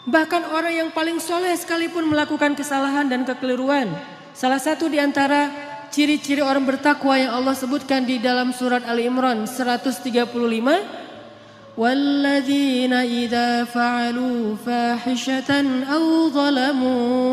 Bahkan orang yang paling soleh sekalipun melakukan kesalahan dan kekeliruan. Salah satu di antara ciri-ciri orang bertakwa yang Allah sebutkan di dalam surat Ali Imran 135. Walladzina idza fa'alu fahishatan aw zalamu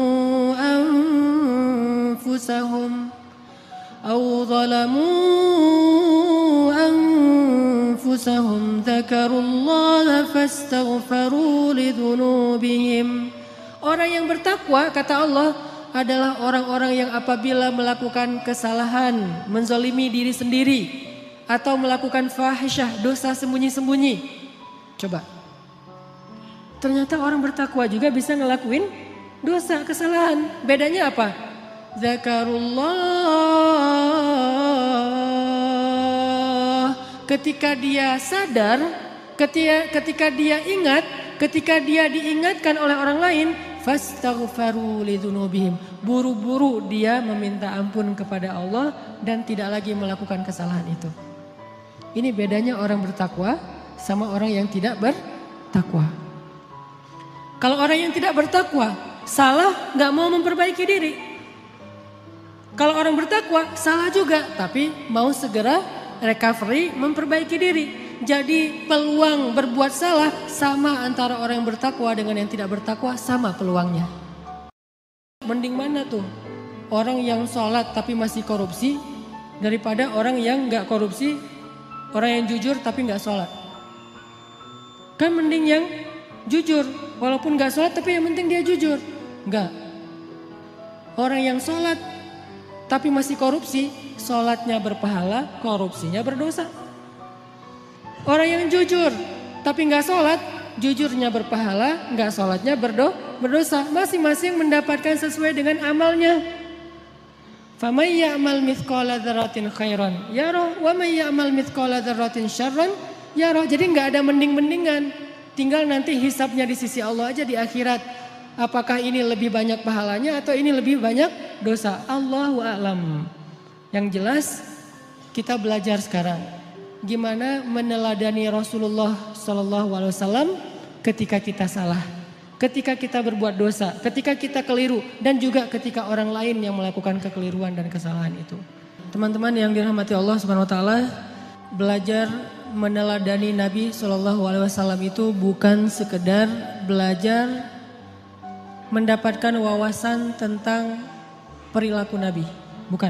anfusahum dzakarullaha fastaghfaru lidzunubihim. Orang yang bertakwa, kata Allah, adalah orang-orang yang apabila melakukan kesalahan, menzalimi diri sendiri atau melakukan fahisyah, dosa sembunyi-sembunyi. Coba. Ternyata orang bertakwa juga bisa ngelakuin dosa, kesalahan. Bedanya apa? Zakarullah. Ketika dia sadar, ketika dia ingat, ketika dia diingatkan oleh orang lain, fastaghfaru lidzunubihim. Buru-buru dia meminta ampun kepada Allah dan tidak lagi melakukan kesalahan itu. Ini bedanya orang bertakwa sama orang yang tidak bertakwa. Kalau orang yang tidak bertakwa, salah gak mau memperbaiki diri. Kalau orang bertakwa, salah juga tapi mau segera recovery, memperbaiki diri. Jadi peluang berbuat salah sama antara orang yang bertakwa dengan yang tidak bertakwa, sama peluangnya. Mending mana tuh? Orang yang sholat tapi masih korupsi daripada orang yang gak korupsi, orang yang jujur tapi gak sholat. Kan mending yang jujur, walaupun gak sholat tapi yang penting dia jujur. Enggak. Orang yang sholat tapi masih korupsi, sholatnya berpahala, korupsinya berdosa. Orang yang jujur tapi gak sholat, jujurnya berpahala, gak sholatnya berdosa. Masing-masing mendapatkan sesuai dengan amalnya. Faman ya'mal mithqala dzarratin khairan yarah wa man ya'mal mithqala dzarratin syarran yarah. Jadi gak ada mending-mendingan. Tinggal nanti hisabnya di sisi Allah aja di akhirat. Apakah ini lebih banyak pahalanya atau ini lebih banyak dosa? Allahu a'lam. Yang jelas kita belajar sekarang gimana meneladani Rasulullah SAW ketika kita salah, ketika kita berbuat dosa, ketika kita keliru, dan juga ketika orang lain yang melakukan kekeliruan dan kesalahan itu. Teman-teman yang dirahmati Allah Subhanahu Wa Taala, belajar meneladani Nabi SAW itu bukan sekedar belajar mendapatkan wawasan tentang perilaku Nabi, bukan.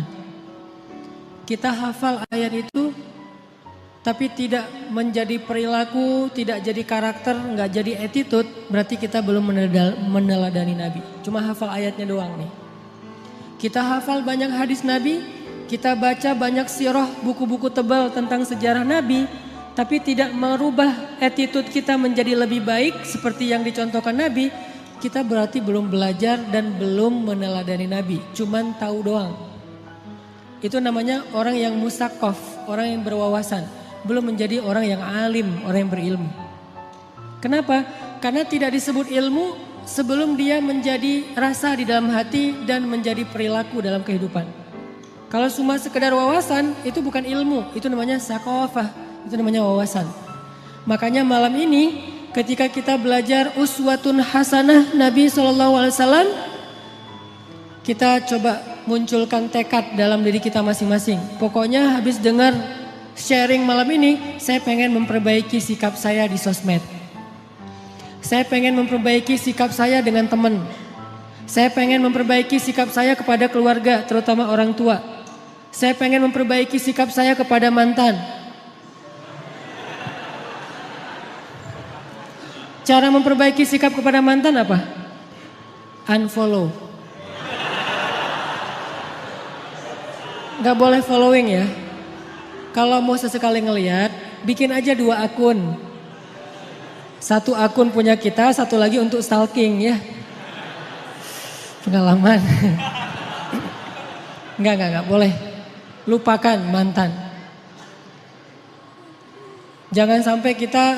Kita hafal ayat itu tapi tidak menjadi perilaku, tidak jadi karakter, nggak jadi attitude, berarti kita belum meneladani Nabi. Cuma hafal ayatnya doang nih. Kita hafal banyak hadis Nabi, kita baca banyak sirah, buku-buku tebal tentang sejarah Nabi, tapi tidak merubah attitude kita menjadi lebih baik seperti yang dicontohkan Nabi, kita berarti belum belajar dan belum meneladani Nabi, cuman tahu doang. Itu namanya orang yang musaqqaf, orang yang berwawasan, belum menjadi orang yang alim, orang yang berilmu. Kenapa? Karena tidak disebut ilmu sebelum dia menjadi rasa di dalam hati dan menjadi perilaku dalam kehidupan. Kalau cuma sekedar wawasan, itu bukan ilmu, itu namanya saqafah, itu namanya wawasan. Makanya malam ini ketika kita belajar uswatun hasanah Nabi SAW, kita coba munculkan tekad dalam diri kita masing-masing. Pokoknya habis dengar sharing malam ini, saya pengen memperbaiki sikap saya di sosmed. Saya pengen memperbaiki sikap saya dengan teman. Saya pengen memperbaiki sikap saya kepada keluarga, terutama orang tua. Saya pengen memperbaiki sikap saya kepada mantan. Cara memperbaiki sikap kepada mantan apa? Unfollow. Gak boleh following ya. Kalau mau sesekali ngelihat, bikin aja 2 akun. 1 akun punya kita, 1 lagi untuk stalking ya. Pengalaman. Enggak boleh. Lupakan mantan. Jangan sampai kita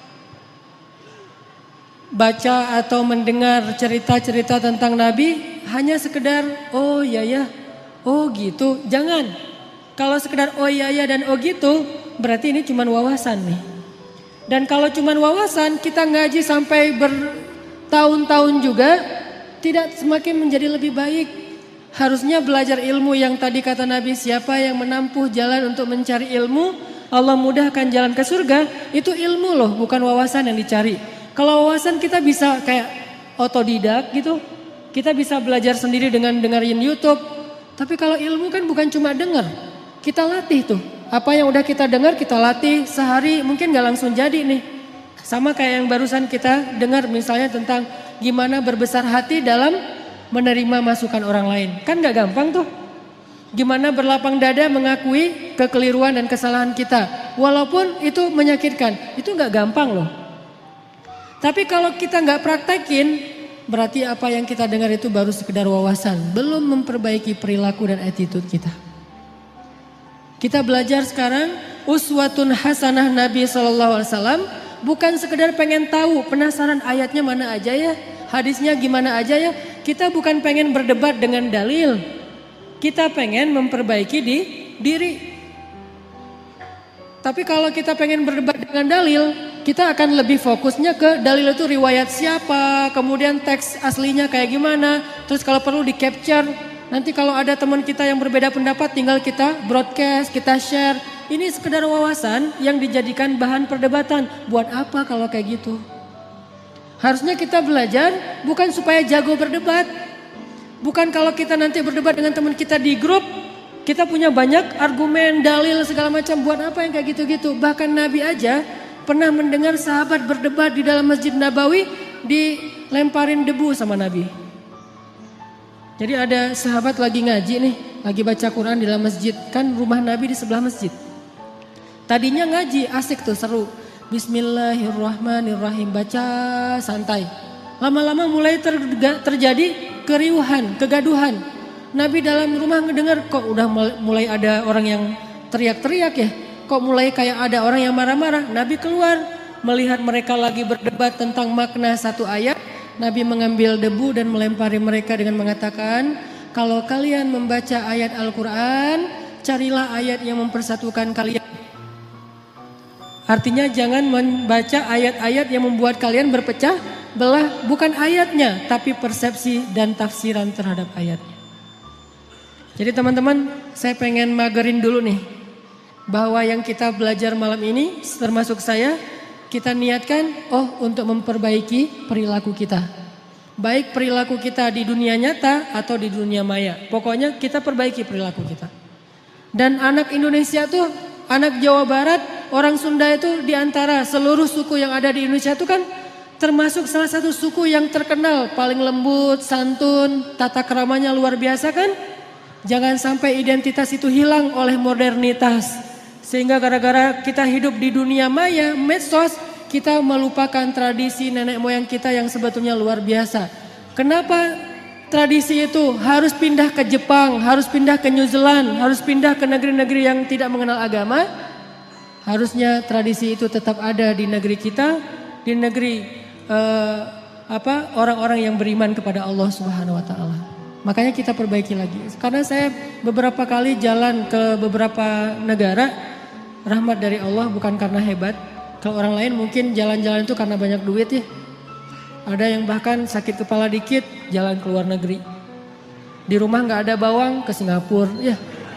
baca atau mendengar cerita-cerita tentang Nabi hanya sekedar oh ya, oh gitu. Jangan. Kalau sekedar oh ya dan oh gitu, berarti ini cuma wawasan nih. Dan kalau cuma wawasan, kita ngaji sampai tahun-tahun juga tidak semakin menjadi lebih baik. Harusnya belajar ilmu yang tadi kata Nabi, siapa yang menempuh jalan untuk mencari ilmu, Allah mudahkan jalan ke surga. Itu ilmu loh, bukan wawasan yang dicari. Kalau wawasan kita bisa kayak otodidak gitu. Kita bisa belajar sendiri dengan dengerin YouTube. Tapi kalau ilmu kan bukan cuma dengar. Kita latih tuh. Apa yang udah kita dengar kita latih sehari mungkin gak langsung jadi nih. Sama kayak yang barusan kita dengar misalnya tentang gimana berbesar hati dalam menerima masukan orang lain. Kan gak gampang tuh. Gimana berlapang dada mengakui kekeliruan dan kesalahan kita. Walaupun itu menyakitkan. Itu gak gampang loh. Tapi kalau kita gak praktekin, berarti apa yang kita dengar itu baru sekedar wawasan. Belum memperbaiki perilaku dan attitude kita. Kita belajar sekarang uswatun hasanah Nabi SAW. Bukan sekedar pengen tahu, penasaran ayatnya mana aja ya, hadisnya gimana aja ya. Kita bukan pengen berdebat dengan dalil. Kita pengen memperbaiki diri. Tapi kalau kita pengen berdebat dengan dalil, kita akan lebih fokusnya ke dalil itu riwayat siapa, kemudian teks aslinya kayak gimana. Terus kalau perlu di capture, nanti kalau ada teman kita yang berbeda pendapat tinggal kita broadcast, kita share. Ini sekedar wawasan yang dijadikan bahan perdebatan. Buat apa kalau kayak gitu? Harusnya kita belajar bukan supaya jago berdebat. Bukan kalau kita nanti berdebat dengan teman kita di grup, kita punya banyak argumen, dalil segala macam. Buat apa yang kayak gitu-gitu? Bahkan Nabi aja pernah mendengar sahabat berdebat di dalam Masjid Nabawi, dilemparin debu sama Nabi. Jadi ada sahabat lagi ngaji nih, lagi baca Quran di dalam masjid. Kan rumah Nabi di sebelah masjid. Tadinya ngaji asik tuh, seru. Bismillahirrahmanirrahim, baca santai. Lama-lama mulai terjadi keriuhan, kegaduhan. Nabi dalam rumah ngedengar kok udah mulai ada orang yang teriak-teriak ya. Kok mulai kayak ada orang yang marah-marah. Nabi keluar melihat mereka lagi berdebat tentang makna satu ayat. Nabi mengambil debu dan melempari mereka dengan mengatakan, kalau kalian membaca ayat Al-Quran, carilah ayat yang mempersatukan kalian. Artinya jangan membaca ayat-ayat yang membuat kalian berpecah belah, bukan ayatnya, tapi persepsi dan tafsiran terhadap ayatnya. Jadi teman-teman, saya pengen magerin dulu nih, bahwa yang kita belajar malam ini, termasuk saya, kita niatkan, untuk memperbaiki perilaku kita. Baik perilaku kita di dunia nyata atau di dunia maya. Pokoknya kita perbaiki perilaku kita. Dan anak Indonesia tuh, anak Jawa Barat, orang Sunda itu diantara seluruh suku yang ada di Indonesia itu kan termasuk salah satu suku yang terkenal paling lembut, santun, tata keramanya luar biasa kan. Jangan sampai identitas itu hilang oleh modernitas. Sehingga gara-gara kita hidup di dunia maya, medsos, kita melupakan tradisi nenek moyang kita yang sebetulnya luar biasa. Kenapa tradisi itu harus pindah ke Jepang, harus pindah ke New Zealand, harus pindah ke negeri-negeri yang tidak mengenal agama? Harusnya tradisi itu tetap ada di negeri kita, di negeri orang-orang yang beriman kepada Allah Subhanahu wa taala. Makanya kita perbaiki lagi. Karena saya beberapa kali jalan ke beberapa negara, rahmat dari Allah bukan karena hebat. Kalau orang lain mungkin jalan-jalan itu karena banyak duit ya. Ada yang bahkan sakit kepala dikit jalan ke luar negeri. Di rumah gak ada bawang ke Singapura ya.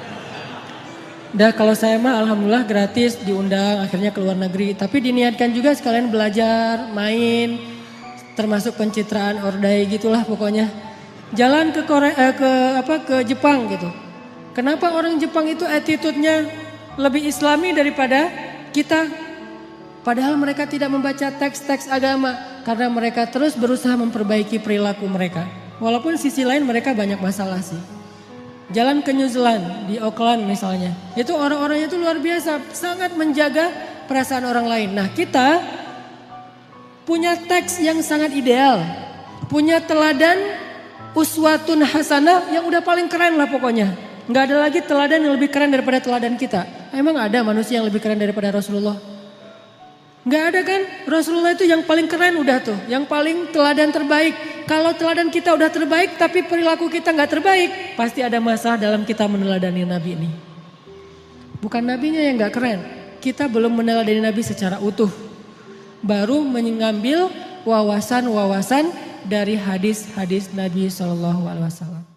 Kalau saya mah alhamdulillah gratis diundang akhirnya ke luar negeri. Tapi diniatkan juga sekalian belajar, main, termasuk pencitraan ordai gitulah pokoknya. Jalan ke ke Jepang gitu. Kenapa orang Jepang itu attitude-nya lebih islami daripada kita? Padahal mereka tidak membaca teks-teks agama. Karena mereka terus berusaha memperbaiki perilaku mereka. Walaupun sisi lain mereka banyak masalah sih. Jalan ke New Zealand, di Auckland misalnya. Itu orang-orangnya itu luar biasa. Sangat menjaga perasaan orang lain. Nah kita punya teks yang sangat ideal. Punya teladan uswatun hasanah yang udah paling keren lah pokoknya. Nggak ada lagi teladan yang lebih keren daripada teladan kita. Emang ada manusia yang lebih keren daripada Rasulullah? Nggak ada kan? Rasulullah itu yang paling keren udah tuh. Yang paling teladan terbaik. Kalau teladan kita udah terbaik tapi perilaku kita nggak terbaik, pasti ada masalah dalam kita meneladani Nabi ini. Bukan Nabinya yang nggak keren. Kita belum meneladani Nabi secara utuh. Baru mengambil wawasan-wawasan dari hadis-hadis Nabi Shallallahu Alaihi Wasallam.